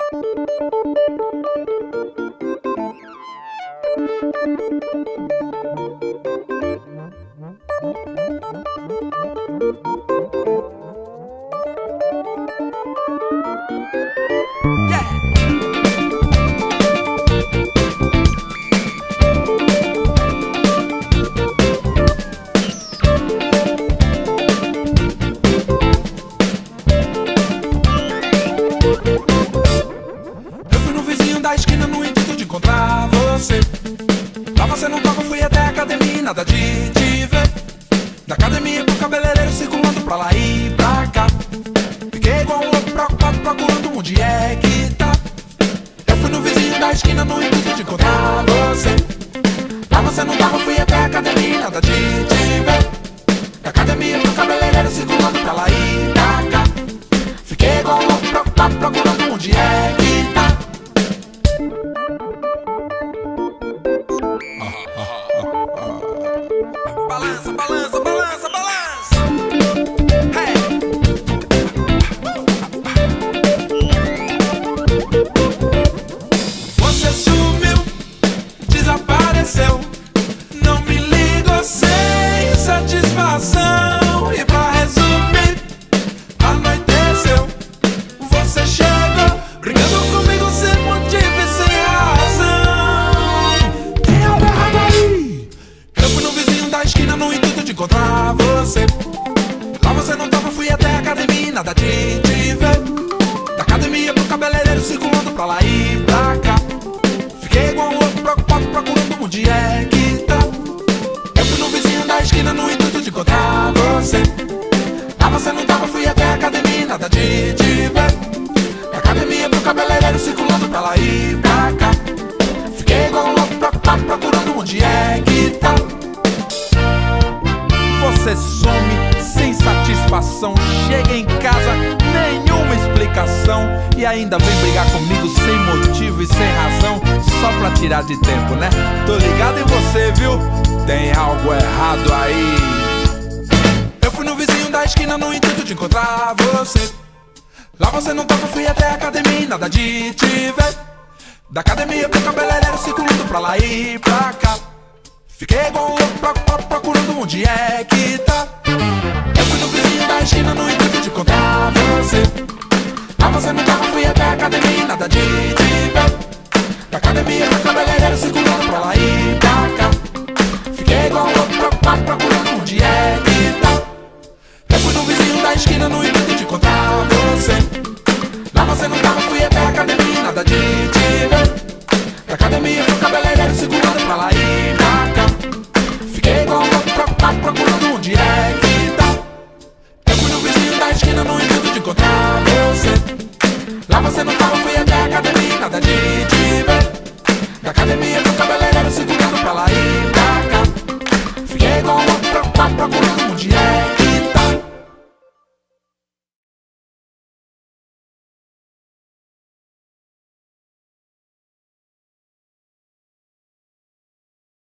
Da esquina no intuito de encontrar você. Lá você não tava, fui até a academia e nada de te ver. Da academia pro cabeleireiro circulando pra lá e pra cá. Fiquei igual um louco preocupado procurando onde é que tá. Eu fui no vizinho da esquina no intuito de encontrar você. Lá você não tava, fui até a academia e nada de te ver. Da academia pro cabeleireiro circulando pra lá e pra cá. Fiquei igual um louco preocupado procurando onde é que tá. Balança, balança, balança, balança. Hey. Você sumiu, desapareceu. Não me ligou sem satisfação. E pra resumir, anoiteceu. Você chegou, brigando comigo sem motivo e sem razão. Tem algo errado aí. Eu fui no vizinho da esquina no intuito de encontrar você. Lá você não tava, fui até a academia e nada de te ver. Da academia pro cabeleireiro circulando pra lá e pra cá. Fiquei igual um louco preocupado procurando onde é que tá. Eu fui no vizinho da esquina no intuito de encontrar você. Lá você não tava, fui até a academia e nada de te ver. Da academia pro cabeleireiro circulando pra lá e pra cá. Fiquei igual um louco preocupado procurando onde é que tá. Você some sem satisfação, chega em casa, nenhuma explicação. E ainda vem brigar comigo sem motivo e sem razão, só pra tirar de tempo, né? Tô ligado em você, viu? Tem algo errado aí. Eu fui no vizinho da esquina no intuito de encontrar você. Lá você não tava, fui até a academia e nada de te ver. Da academia pro cabeleireiro circulando pra lá e pra cá. Fiquei igual um louco preocupado procurando onde é que tá. Eu fui no vizinho da esquina no intuito de encontrar você. Lá você não tava, fui até a academia e nada de te ver. Da academia pro cabeleireiro circulando pra lá e pra cá. Fiquei igual um louco preocupado procurando onde é que tá. Eu fui no vizinho da esquina no intuito de encontrar você. Lá você não tava, fui até a academia e nada de te ver. Da academia pro cabeleireiro circulando pra lá e pra cá. Fiquei igual um louco preocupado procurando onde é que tá. Eu fui no vizinho da esquina no intuito de encontrar você. Lá você não tava, fui até a academia e nada de te ver. Da academia pro cabeleireiro circulando pra lá e pra cá. Fiquei igual um louco preocupado procurando